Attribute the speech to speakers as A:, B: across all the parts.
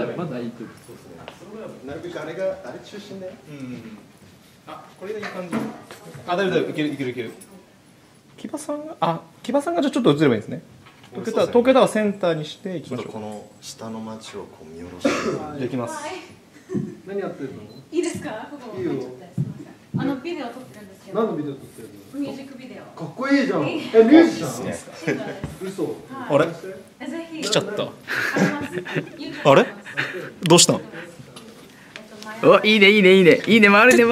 A: まだいいと。
B: なるべくあれ中心だよ。
C: あ、これがいい感じ。あ、大丈夫、いける。木場さんがじゃあちょっと映ればいいんですね。東京タワーセンターにしていきましょう。
B: この下の街をこう見下ろして。
C: できます。
A: 何やってるの？
D: いいですか？ここ
A: いいよ。
D: ビデオ撮ってるんですけど。
A: 何のビデオ撮ってるの？
D: ミュージックビデオ。
A: かっこいいじゃん。ミュージシャン？嘘。
C: あれ？
D: ぜひ。
C: 来ちゃった。
D: あ
C: あれ？どうしたの？
E: お、いいね、回る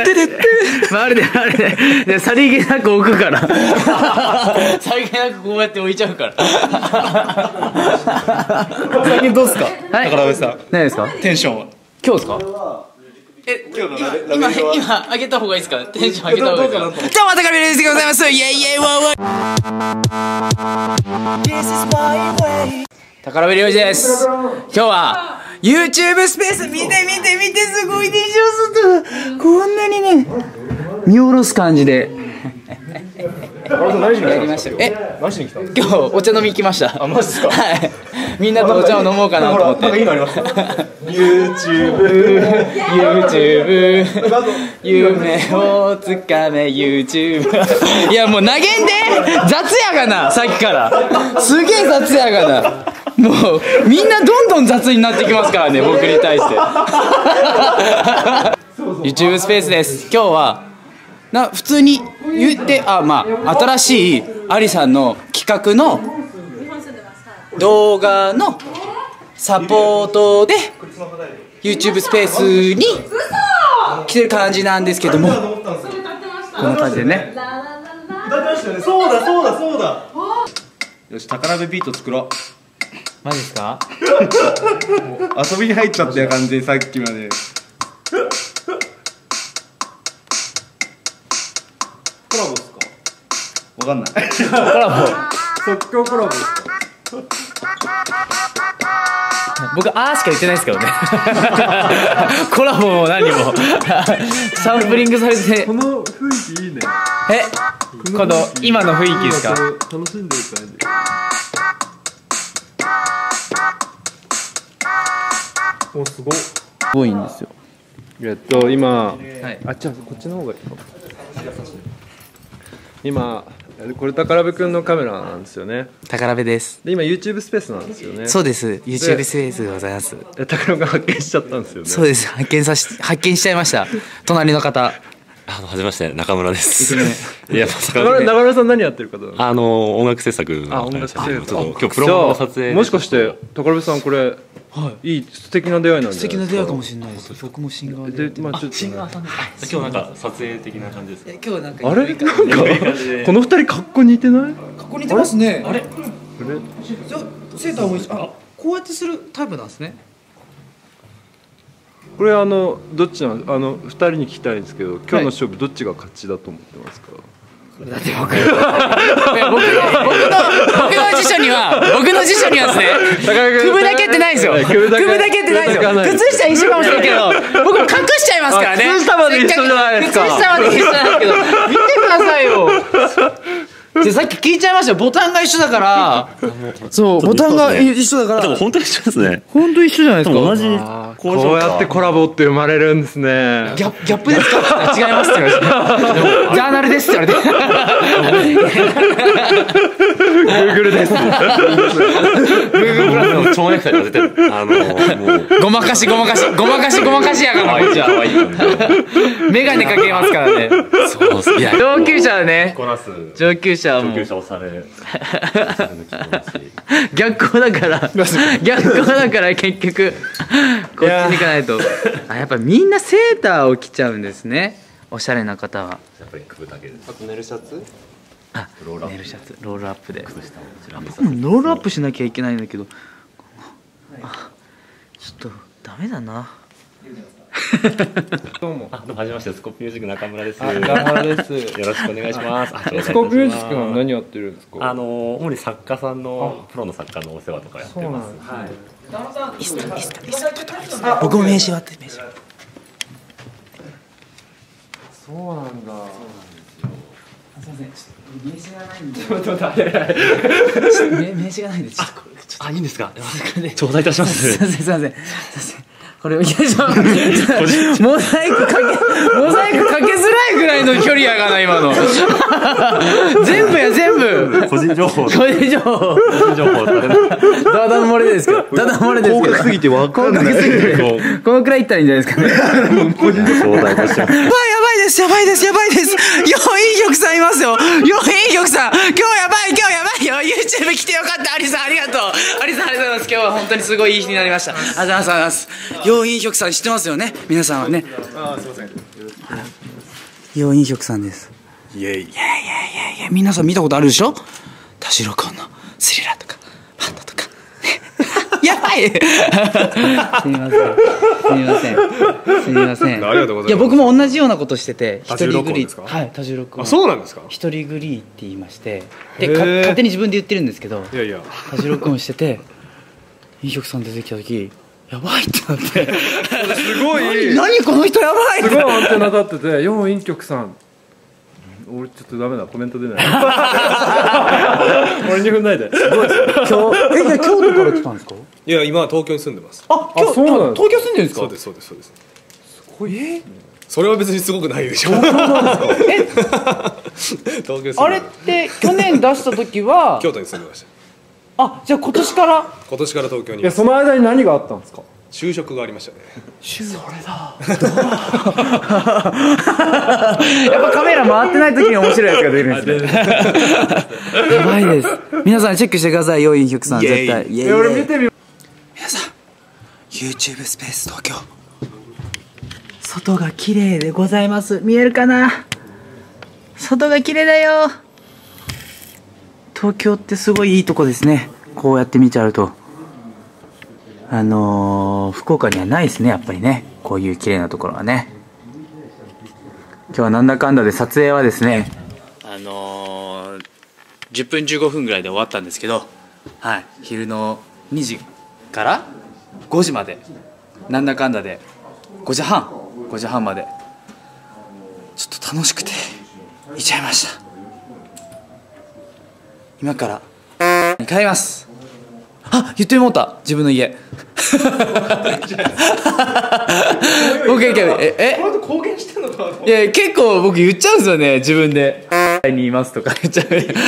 E: で、さりげなく置くからさりげなくこうやって置いちゃうから
C: 最近どうですか？
E: はい、
C: 宝部さん。
E: 何ですか？
C: テンションは？
E: 今日ですか？今上げた方がいいですか？テンション上げた方がいいですか？どうも、宝部ですでございます。イエイイエイワーワー。宝部良二です。今日はYouTube スペース見てすごいでしょ。こんなにね見下ろす感じでやりましたよ。
C: 何しに来たの？
E: 今日お茶飲み行きました。
C: あ、マジですか？
E: はい、みんなとお茶を飲もうかなと思って。
C: なんかいいのあります？
E: YouTube 夢をつかめ YouTube いやもう投げんで雑やがな、さっきからすげえ雑やがな。もうみんなどんどん雑になってきますからね、僕に対してYouTube スペースです。今日は普通に言って新しいアリさんの企画の動画のサポートで YouTube スペースに来てる感じなんですけども、こんな感じでね。
C: 歌ってましたよね。そうだ。よし、宝部ビート作ろう。
E: マジですか？
C: 遊びに入っちゃったよ、感じでさっきまで。コラボですか？わかんない。
E: コラボ。
A: 即興コラボですか？
E: 僕しか言ってないですけどねコラボも何もサンプリングされて。
A: この雰囲気いいね。
E: この今の雰囲気ですか？
A: 楽しんでる感じ。お、すごい。
E: すごいんですよ。
A: 今、
E: はい、
A: こっちの方がいいかも。今これ宝部くんのカメラなんですよね。
E: 宝部です。
A: で今 YouTube スペースなんですよね。
E: そうです。YouTube スペースでございます。
A: 宝部が発見しちゃったんですよね。
E: そうです。発見しちゃいました。隣の方。
F: はじめまして、中村です。いや、
A: 中村さん何やってる方なの？
F: 音楽制作の。
A: 音楽制作。
F: 今日プロモの撮影。
A: もしかして宝部さんこれいい素敵な出会いなんじゃないですか？素敵な
E: 出会いかもしれないです。僕もシンガーで。
F: シンガーさんです。今日なんか撮影的な感じですか？
E: 今日なんか
A: あれなんかこの二人格好似てない？
E: 格好似てますね。あれ？
A: じゃ
E: セーターも一緒。こうやってするタイプなんですね。
A: これどっちなん2人に聞きたいんですけど、今日の勝負どっちが勝ちだと思ってますか？
E: だって僕の辞書にはですね、組むだけってないんですよ。組むだけってないんですよ。靴下一緒かもしれんけど、僕も隠しちゃいますからね。
A: 靴下まで一緒じゃないですか。
E: 靴下まで一緒なんですけど、見てくださいよ。さっき聞いちゃいましたよ。ボタンが一緒だから。そう、ボタンが一緒だから。
F: でも本当に一緒ですね。
E: 本当一緒じゃないですか。
F: 同じ
A: こうやってコラボって生まれるんですね。
E: ギャップですか？違いますって言われて。ジャーナルですって言われて。
A: Google です。
F: Google プラスの蝶ネクタイが出てる。もう
E: ごまかしやからこいつは。メガネかけますからね。
F: そうっす。いや、
E: 上級者はね。
F: 上級者押され。
E: 逆光だから結局こっちに行かないと。やっぱみんなセーターを着ちゃうんですね、おしゃれな方は。
F: やっぱり組むだけです。
A: あと寝るシャツ？
E: 寝るシャツ、ロールアップで。僕もロールアップしなきゃいけないんだけど、ちょっとダメだな。
A: どうも。
F: はじめまして、スコープミュージック中村です。
A: 中村です。
F: よろしくお願いします。
A: スコープミュージックは何やってるんですか？
F: 主に作家さんのプロの作家のお世話とかやってます。はい。
E: 僕も名刺割って。
A: そうなんだ。
E: みません、ちょっと名刺がないんで。
C: ちょっと待って、
E: 名刺がないんで、ちょっとこれ、
F: あ、いいんですか。
E: これで。
F: 頂戴いたしますす。
E: いません、すいません。これ、よいしょ。モザイクかけづらいぐらいの距離やがな、今の。全部や、全部。
F: 個人情報。
E: 個人情報。
F: 個人情報。
E: ダダ漏れですけど。ダダ漏れですけど。
A: 広角すぎてわかんない。
E: 広角すぎて。このくらいいったらいいんじゃないですかね。
F: 個人情報頂戴いたします。
E: やばいです、やばいです、やばいです。よ、いい曲さんいますよ。よ、いい曲さん。今日やばいよ。YouTube 来てよかった。アリさん、ありがとう。アリさん、ありがとうございます。今日は本当にすごいいい日になりました。ありがとうございます。よ、いい曲さん知ってますよね。皆さんはね。
C: あー、すいません。
E: よ、いい曲さんです。
F: イエイ。
E: いや、皆さん見たことあるでしょ。田代君のスリラーとか、パンダとか。やばい。すみません。
C: ありがとうございます。
E: いや、僕も同じようなことしてて、
C: 多重録音ですか？
E: はい、多重録音。
C: あ、そうなんですか？
E: 一人グリーって言いまして、で、
C: へー
E: 勝手に自分で言ってるんですけど、
C: いやいや。
E: 多重録音してて、飲食さん出てきた時、やばいってなって。
C: すごい。
E: 何この人やばいって。
A: すごいアンテナ立ってて、よう飲曲さん。俺ちょっとダメだ、コメント出ない。俺に踏んないで。
E: 今日、京都から来たんですか？
C: いや、今は東京に住んでます。
E: あ、今日、
A: そうなんですか
E: 東京住んでるんですか？
C: そうです。それは別にすごくないでしょ。
E: 東
C: 東京住んでます。
E: あれって去年出した時は
C: 京都に住んでました。
E: あ、じゃあ今年から
C: 今年から東京に
A: いや、その間に何があったんですか？
C: 就職がありましたね。
E: それだ。やっぱカメラ回ってない時に面白いやつが出るんですね。やばいです。皆さんチェックしてください。よ、飲食さん絶対。イエイ。
A: 俺見てみよ
E: 皆さん YouTube スペース東京、外が綺麗でございます。見えるかな。外が綺麗だよ。東京ってすごいいいとこですね。こうやって見ちゃうと福岡にはないですね、やっぱりね、こういう綺麗なところはね。今日はなんだかんだで撮影はですね、10分15分ぐらいで終わったんですけど、はい、昼の2時から5時まで、なんだかんだで5時半までちょっと楽しくていちゃいました。今から帰ります。あ、言ってもうた、自分の家。僕
C: 公言してんのかな。
E: いや、結構僕言っちゃうんですよね、自分で。にいますとか言っちゃう。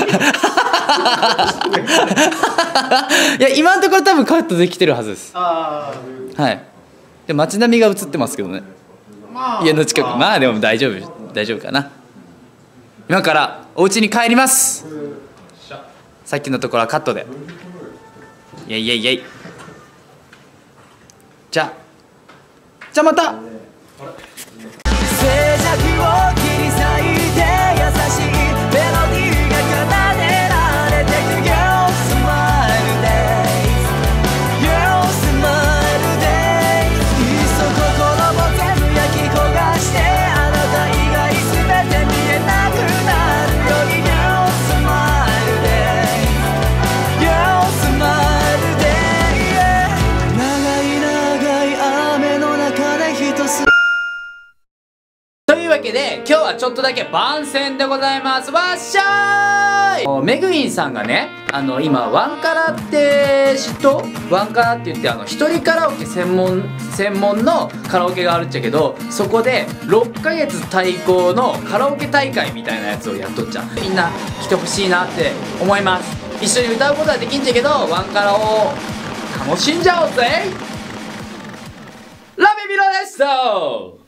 E: いや、今のところ多分カットできてるはずです。はい。で、街並みが映ってますけどね。家の近く、まあでも大丈夫かな。今からお家に帰ります。さっきのところはカットで。イエイイエイイエイ。じゃあまた。静寂を切り裂いて優しいメロディーが奏でられてく Your smile days Your smile days いっそ心も全部焼き焦がしてあなた以外全て見えなくなるように Your smile days Your smile days 長い雨の中で一つ。というわけで今日はちょっとだけ番宣でございます。わっしゃーい。メグインさんがね、今ワンカラって知っと？ワンカラって言って一人カラオケ専門のカラオケがあるっちゃけど、そこで6ヶ月対抗のカラオケ大会みたいなやつをやっとっちゃう。みんな来てほしいなって思います。一緒に歌うことはできんちゃけど、ワンカラを楽しんじゃおうぜ。ラビビロです。